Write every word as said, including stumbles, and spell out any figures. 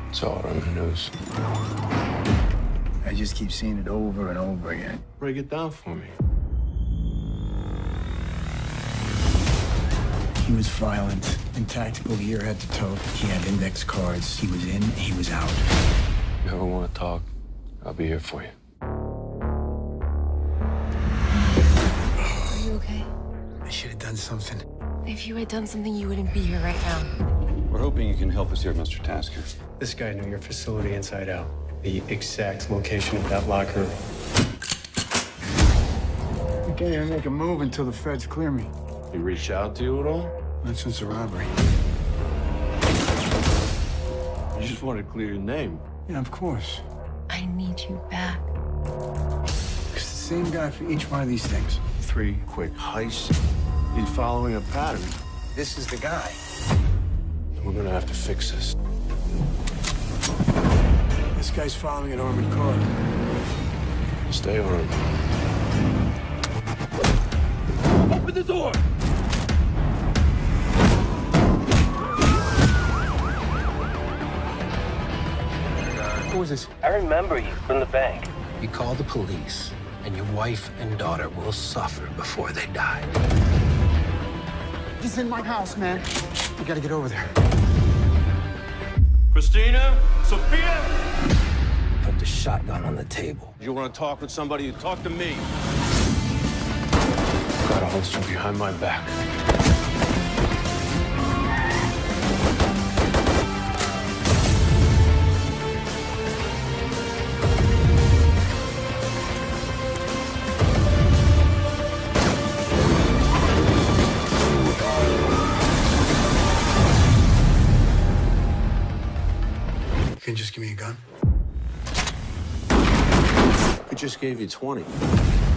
Saw it on the news. I just keep seeing it over and over again. Break it down for me. He was violent and tactical gear head to toe. He had index cards. He was in, he was out. If you ever want to talk, I'll be here for you. Are you okay? I should have done something. If you had done something, you wouldn't be here right now. We're hoping you can help us here, Mister Tasker. This guy knew your facility inside out. The exact location of that locker. I can't even make a move until the feds clear me. He reached out to you at all? Not since the robbery. You just want to clear your name. Yeah, of course. I need you back. It's the same guy for each one of these things. Three quick heists. He's following a pattern. This is the guy. We're gonna have to fix this. This guy's following an armored car. Stay armed. Open the door! Who was this? I remember you from the bank. You call the police, and your wife and daughter will suffer before they die. He's in my house, man. We gotta get over there. Christina? Sophia? Put the shotgun on the table. You want to talk with somebody? You talk to me. Got a holster behind my back. You can just give me a gun? I just gave you twenty.